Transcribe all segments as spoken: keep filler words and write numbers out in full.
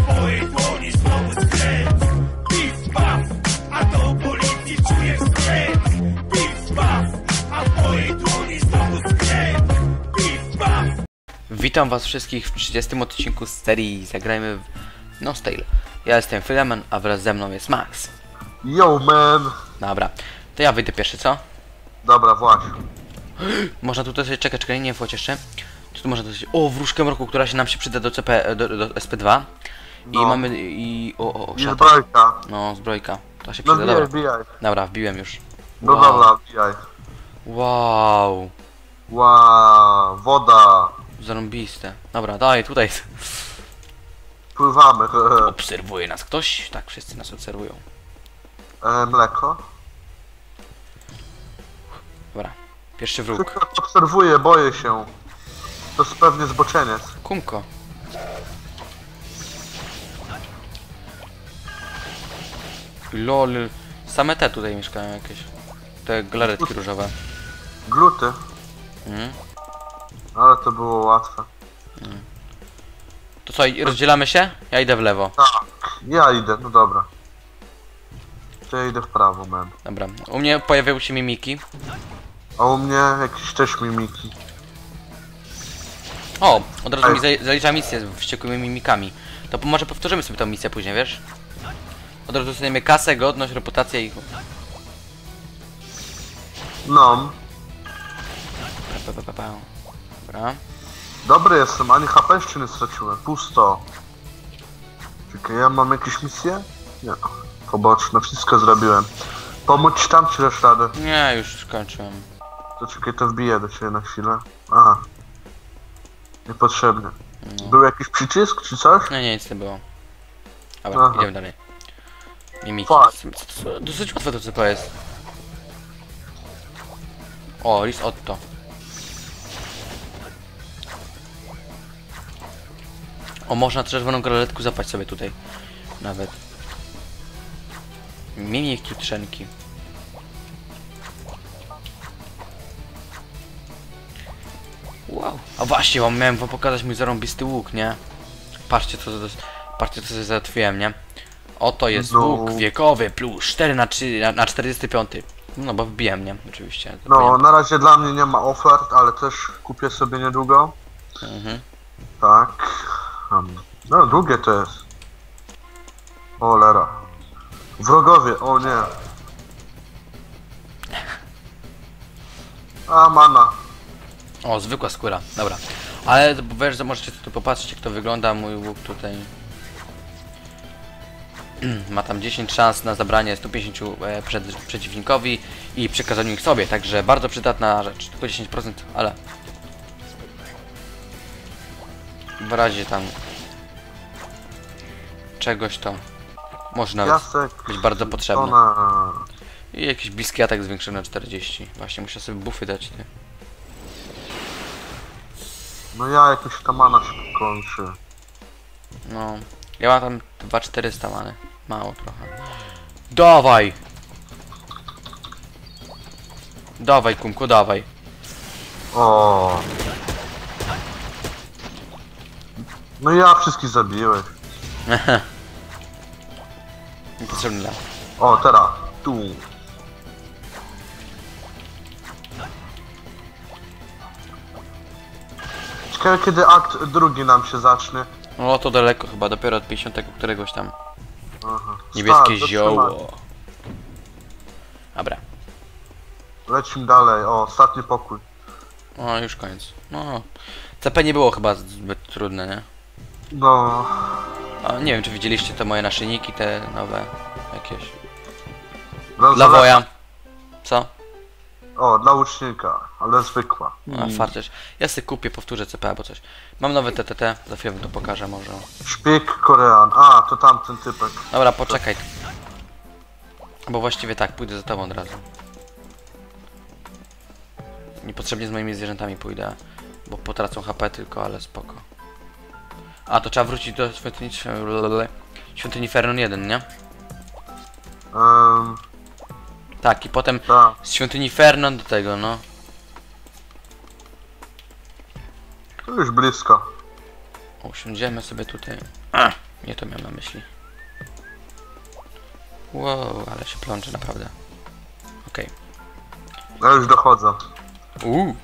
w mojej dłoni znowu skręt. Pif, paf, a do policji czujesz skręt. Pif, paf, a w mojej dłoni znowu skręt. Pif, paf. Witam was wszystkich w trzydziestym odcinku z serii Zagrajmy w Nostale. Ja jestem Fileman, a wraz ze mną jest Max. Yo man! Dobra, to ja wyjdę pierwszy, co? Dobra, właśnie. Można tutaj sobie, czekaj, czekaj, nie wchodź jeszcze. Czy tu można coś... O, wróżkę mroku, która się nam się przyda do C P, do, do S P dwa. I No. mamy, i... o, o, o, I szata. zbrojka. No, zbrojka. To się No przyda, wbijaj, dobra. wbijaj. Dobra, wbiłem już. No Wow. dobra, wbijaj. Wow. Wow, woda. Zarąbiste. Dobra, daj, tutaj. Pływamy. Obserwuje nas ktoś? Tak, wszyscy nas obserwują. E, mleko. Dobra, pierwszy wróg. Tylko obserwuję, boję się. To jest pewnie zboczeniec. Kumko. Lol. Same te tutaj mieszkają jakieś. Te galaretki różowe. Gluty. Mhm. Ale to było łatwe. To co, rozdzielamy się? Ja idę w lewo. Tak, ja idę, no dobra. To ja idę w prawo, man. Dobra, u mnie pojawiały się mimiki. A u mnie jakieś też mimiki. O, od razu Ej. mi za- zalicza misję z wściekłymi mimikami. To po- może powtórzymy sobie tą misję później, wiesz? Od razu dostaniemy kasę, godność, reputację i... No. Pa, pa, pa, pa. Dobra. Dobry jestem, ani H P jeszcze nie straciłem. Pusto. Czekaj, ja mam jakieś misje? Nie. Poboczne, wszystko zrobiłem. Pomóc ci tam, czy dasz radę? Nie, już skończyłem. To czekaj, to wbiję do ciebie na chwilę. A. Niepotrzebny. No. Był jakiś przycisk, czy coś? No nie, nic nie było. Dobra, Aha. idziemy dalej. Mimiki. Fuck. Co to są? Dosyć łatwe to C P jest. O, list Otto. O, można czerwoną galaretku zapaść sobie tutaj. Nawet. Mimik jutrzenki. Wow. A właśnie, wam miałem wam pokazać mój zarąbisty łuk, nie? Patrzcie co to patrzcie co sobie załatwiłem, nie? Oto jest No. łuk wiekowy plus cztery na trzy na, na czterdzieści pięć. No bo wbiłem, nie? Oczywiście. No, Wbiłem. na razie dla mnie nie ma ofert, ale też kupię sobie niedługo. Mhm. Tak. Um, No, długie to jest. O, lera. Wrogowie, o nie. A, mana. O, zwykła skóra, dobra. Ale wiesz, że możecie tu popatrzeć jak to wygląda mój łuk tutaj. Ma tam dziesięć szans na zabranie stu pięćdziesięciu e, przed, przeciwnikowi i przekazaniu ich sobie, także bardzo przydatna rzecz. Tylko dziesięć procent, ale w razie tam czegoś to może nawet Piasek. być bardzo potrzebne. Ona. I jakiś bliski atak zwiększył na czterdzieści. Właśnie muszę sobie buffy dać, ty. No ja jakoś ta mana się kończy. No, ja mam tam dwa tysiące czterysta many. Mało trochę. Dawaj! Dawaj, kumku, dawaj. O. No ja wszystkich zabiłeś. Niepotrzebny dla. O, teraz. Tu. Ciekawe kiedy akt drugi nam się zacznie. No to daleko chyba, dopiero od pięćdziesiątego któregoś tam. Aha. Niebieskie Start, zioło. zatrzymaj. Dobra. Lecimy dalej. O, ostatni pokój. O, już koniec. No. C P nie było chyba zbyt trudne, nie? No. A, nie wiem, czy widzieliście te moje naszyjniki, te nowe jakieś. Dla Dla woja. Co? O, dla łucznika, ale zwykła. A, farciarz. Ja sobie kupię, powtórzę C P albo coś. Mam nowe T T T, za chwilę wam to pokażę może. Szpieg Korean. A, to tamten typek. Dobra, poczekaj. Bo właściwie tak, pójdę za tobą od razu. Niepotrzebnie z moimi zwierzętami pójdę, bo potracą H P tylko, ale spoko. A, to trzeba wrócić do świątyni... Świątyni Fernon jeden, nie? Um, Tak, i potem tak. z świątyni Fernon do tego, no. To już blisko. Usiądziemy sobie tutaj. Ach. Nie to miałem na myśli. Wow, ale się plącze naprawdę. Okej. Ja już dochodzę. Uuu.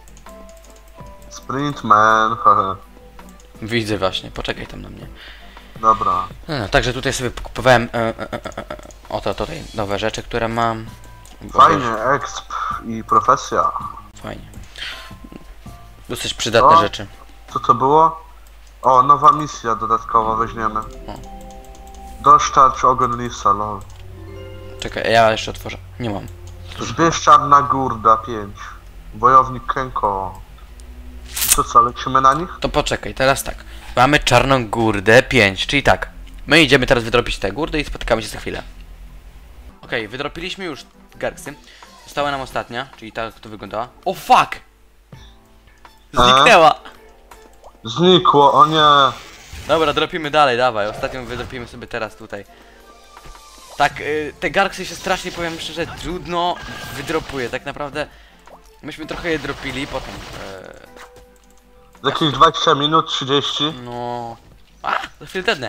Sprintman, haha. Widzę właśnie, poczekaj tam na mnie. Dobra. No, także tutaj sobie kupowałem e, e, e, e, oto tutaj nowe rzeczy, które mam. Bo Fajnie, wiesz, exp i profesja. fajnie. Dosyć przydatne O. rzeczy. Co to było? O, nowa misja dodatkowa weźmiemy. O. Doszczarcz ogon lisa, lol. Czekaj, ja jeszcze otworzę. Nie mam. Zbierz czarna górda pięć. Wojownik Kenko. I co co, lecimy na nich? To poczekaj, teraz tak. Mamy czarną górdę pięć, czyli tak. My idziemy teraz wydropić tę górdę i spotykamy się za chwilę. Okej, wydropiliśmy już garksy. Została nam ostatnia, czyli ta, jak to wyglądała. O fuck! Zniknęła! Znikło, o nie. Dobra, dropimy dalej, dawaj. Ostatnią wydropimy sobie teraz tutaj. Tak, y, te garksy się strasznie, powiem szczerze, trudno wydropuje. Tak naprawdę myśmy trochę je dropili, potem... Y, Za jakieś dwadzieścia minut, trzydzieści. no... A! Za chwilę dednę.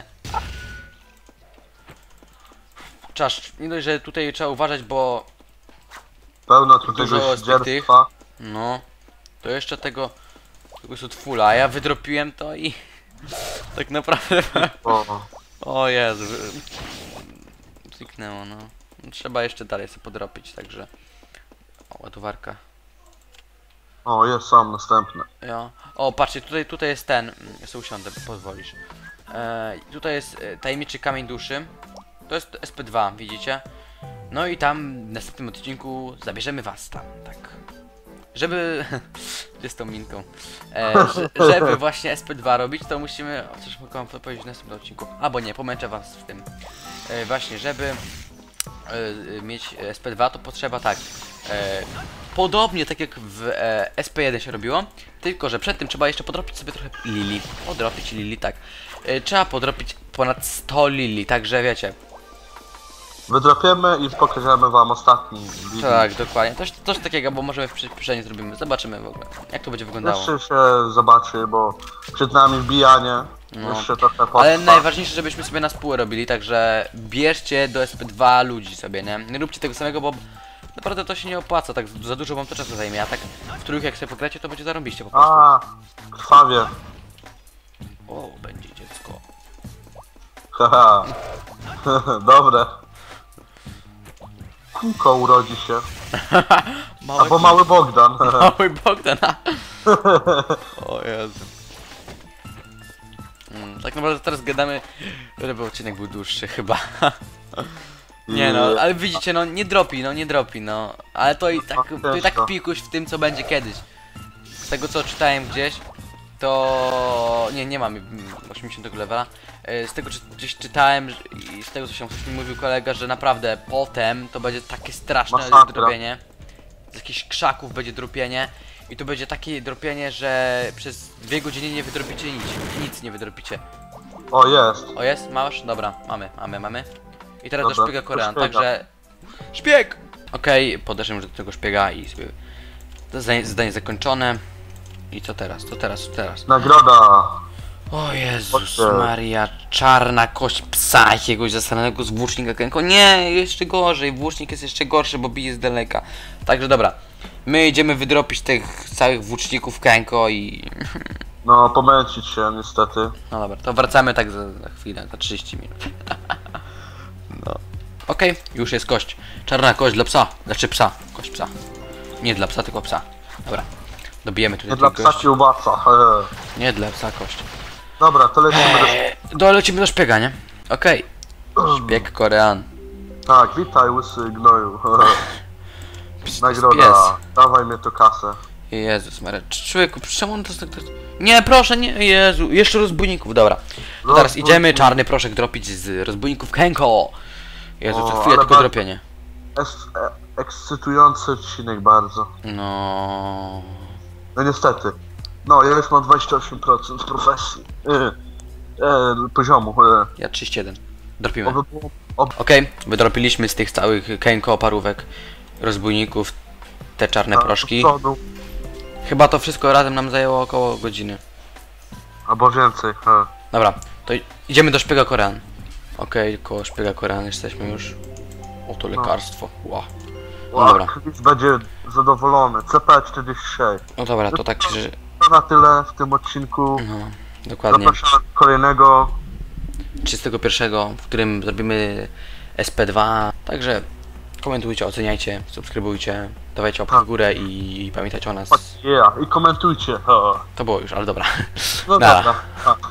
Czasz, nie dość, że tutaj trzeba uważać, bo... Pełno tu Dużo tego zbytych. sierdztwa. No... To jeszcze tego... Tego jest od fulla, a ja wydropiłem to i... Tak naprawdę... O, O Jezu... Zniknęło, no. Trzeba jeszcze dalej sobie podropić, także... O, ładowarka. o, jest sam następny. Ja. O, patrzcie, tutaj, tutaj jest ten. Ja sobie usiądę, pozwolisz. E, tutaj jest e, tajemniczy kamień duszy. To jest S P dwa, widzicie? No i tam w następnym odcinku zabierzemy was tam, tak. Żeby... z tą minką. E, że, żeby właśnie S P dwa robić, to musimy... O, coś mogę wam powiedzieć w następnym odcinku. Albo nie, pomęczę was w tym. E, właśnie, żeby... e, mieć S P dwa, to potrzeba tak. E, podobnie tak jak w e, S P jeden się robiło, tylko że przed tym trzeba jeszcze podrobić sobie trochę lili. Podrobić lili, tak. E, trzeba podrobić ponad sto lili, także wiecie. Wydropiemy i pokażemy wam ostatni video. Tak, dokładnie. Coś, coś takiego, bo możemy w przyspieszeniu zrobimy. Zobaczymy w ogóle, jak to będzie wyglądało. Jeszcze się zobaczy, bo przed nami wbijanie. No. Jeszcze trochę potrwa. Ale najważniejsze, żebyśmy sobie na spół robili, także bierzcie do S P dwa ludzi sobie, nie? Nie róbcie tego samego, bo naprawdę to się nie opłaca, tak za dużo wam to czasu zajmie, a tak w trójkę jak sobie pogracie, to będzie zarąbiście po prostu. A, krwawie. O, będzie dziecko. Haha. Dobre. Kółko urodzi się. Mały Albo mały Bogdan. Mały Bogdan. O Jezu. Mm, tak naprawdę teraz gadamy, żeby odcinek był dłuższy chyba. Nie no, ale widzicie, no nie dropi, no nie dropi, no. Ale to i tak, to i tak pikuś w tym, co będzie kiedyś. Z tego, co czytałem gdzieś, to... Nie, nie mam osiemdziesiątego levela. Z tego, co gdzieś czytałem i z tego, co się ktoś mi mówił kolega, że naprawdę potem to będzie takie straszne Masakra. dropienie. Z jakichś krzaków będzie dropienie. I to będzie takie dropienie, że przez dwie godziny nie wydropicie nic. Nic nie wydropicie. O, jest. O jest? Masz? Dobra, mamy, mamy, mamy. I teraz Dobra, do szpiega do Korean, szpiega. także... Szpieg! Okej, okay, podeszłem już do tego szpiega i sobie... Zadanie, zadanie zakończone. I co teraz? Co teraz? Co teraz? Nagroda. O Jezus Chodźcie. Maria, czarna kość psa jakiegoś zastanego z włócznika Kenko. Nie, jeszcze gorzej, włócznik jest jeszcze gorszy, bo bije z daleka. Także dobra, my idziemy wydropić tych całych włóczników Kenko i... No, pomęcić się niestety. No dobra, to wracamy tak za, za chwilę, za trzydzieści minut. No. Okej, okay, już jest kość. Czarna kość dla psa, znaczy psa, kość psa. Nie dla psa, tylko psa. Dobra, dobijemy tutaj Nie dla tych psa gości. kiełbasa. He. Nie dla psa kość. Dobra, to lecimy do... Eee, dolecimy do szpiega, nie? Okej. Okay. Szpieg Korean. Tak, witaj łysy gnoju. Pst, Nagroda. pies. Dawaj mnie tu kasę. Jezus Maria, człowieku, czemu on to tak... Nie, proszę, nie, Jezu, jeszcze rozbójników, dobra. To teraz idziemy czarny proszek dropić z rozbójników Kenko. Jezu, co O, chwilę ale tylko bardzo- dropienie. Es e ekscytujący odcinek bardzo. No. No niestety. No, ja już mam dwadzieścia osiem procent profesji. E, e, poziomu. E. Ja trzydzieści jeden. Dropimy. Oby było... Ob... Okej, wydropiliśmy z tych całych Kenko parówek rozbójników te czarne proszki. do przodu, Chyba to wszystko razem nam zajęło około godziny. albo więcej. E. Dobra, To idziemy do szpiega Korean. Okej, koło szpiega Korean jesteśmy już. Oto lekarstwo. Wow. No dobra. Chris będzie zadowolony. C P czterdzieści sześć. No dobra, to tak, że... To na tyle w tym odcinku. No, dokładnie. Zapraszam do kolejnego. trzydziestego pierwszego, w którym zrobimy S P dwa. Także komentujcie, oceniajcie, subskrybujcie, dawajcie łapkę w górę i pamiętajcie o nas. Yeah. I komentujcie. Ha. To było już, ale dobra. No Nara. dobra. Ha.